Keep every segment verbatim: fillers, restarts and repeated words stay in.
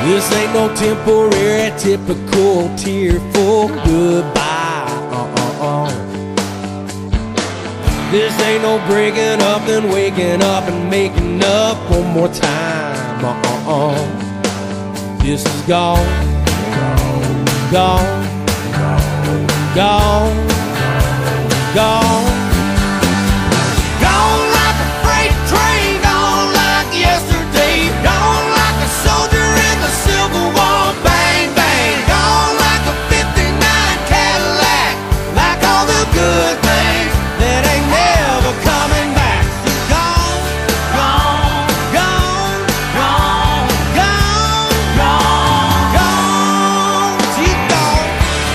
This ain't no temporary, typical, tearful goodbye. Uh-uh-uh. This ain't no breaking up, then waking up and making up one more time. Uh-uh-uh. This is gone, gone, gone, gone. Gone like a freight train, gone like yesterday, gone like a soldier in the Civil War. Bang, bang, gone like a fifty-nine Cadillac, like all the good things that ain't never coming back. Gone, gone, gone, gone, gone, gone, gone. She's gone.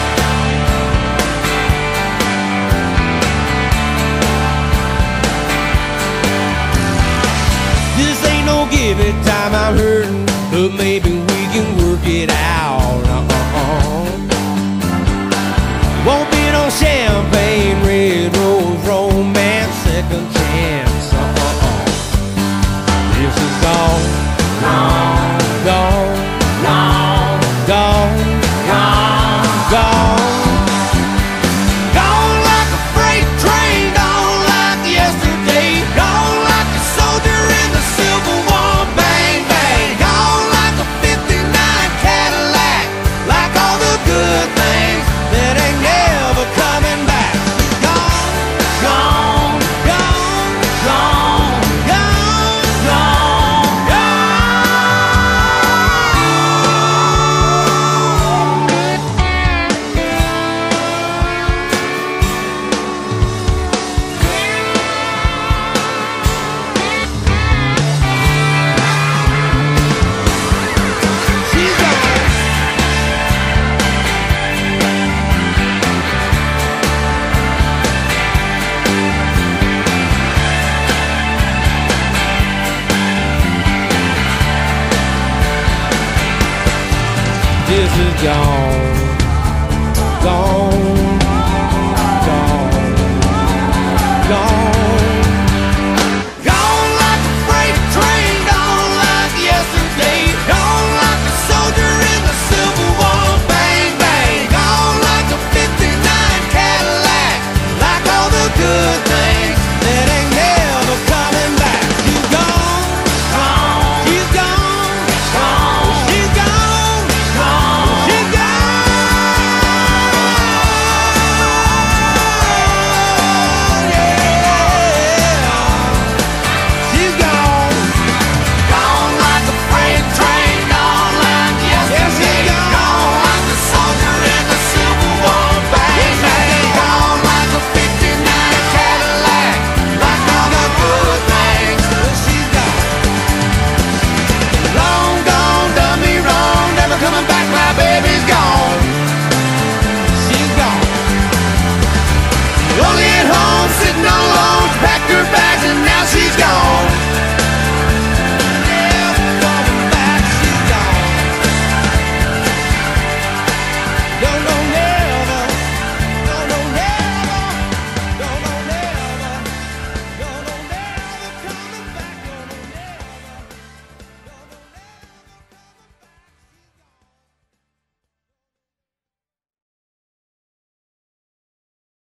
This ain't no give it time, I'm hurting, but maybe we can work it out. Uh-uh-uh. Won't be no champagne, red rose, romance, second chance. Uh-uh-uh. This is gone, gone, gone, gone, gone, gone, gone. Gone like a freight train, gone like yesterday, gone like a soldier in the Civil War. Bang, bang, gone like a fifty-nine Cadillac, like all the good things that ain't never coming back. Gone, gone, gone, gone, gone, gone, she's gone. This is gone, gone, gone, gone.